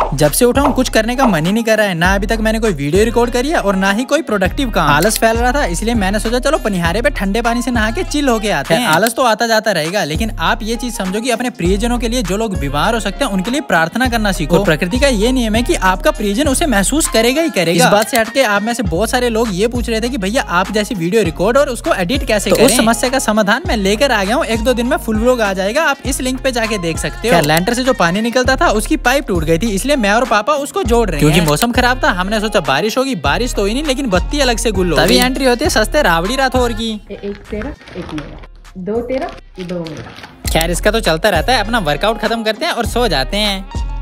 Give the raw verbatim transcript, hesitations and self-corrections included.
जब से उठा हूँ कुछ करने का मन ही नहीं कर रहा है। ना अभी तक मैंने कोई वीडियो रिकॉर्ड करी है और ना ही कोई प्रोडक्टिव काम। आलस फैल रहा था, इसलिए मैंने सोचा चलो पनिहारे पे ठंडे पानी से नहा के चिल होके आते हैं। आलस तो आता जाता रहेगा, लेकिन आप ये चीज समझो कि अपने प्रियजनों के लिए, जो लोग बीमार हो सकते हैं, उनके लिए प्रार्थना करना सीखो। प्रकृति का ये नियम है कि आपका प्रियजन उसे महसूस करेगा ही करेगा। इस बात से हटके आप में से बहुत सारे लोग ये पूछ रहे थे कि भैया आप जैसी वीडियो रिकॉर्ड और उसको एडिट कैसे करें। उस समस्या का समाधान मैं लेकर आ गया हूँ। एक दो दिन में फुल व्लॉग आ जाएगा, आप इस लिंक पे जाके देख सकते हो। लैंटर से जो पानी निकलता था उसकी पाइप टूट गई थी, इसलिए मैं और पापा उसको जोड़ रहे हैं। क्योंकि मौसम खराब था, हमने सोचा बारिश होगी। बारिश तो हुई नहीं, लेकिन बत्ती अलग से गुल हो गई। तभी एंट्री होती है सस्ते रावड़ी राठौर की। एक तेरा एक मेरा, दो तेरा दो मेरा। खैर इसका तो चलता रहता है। अपना वर्कआउट खत्म करते हैं और सो जाते हैं।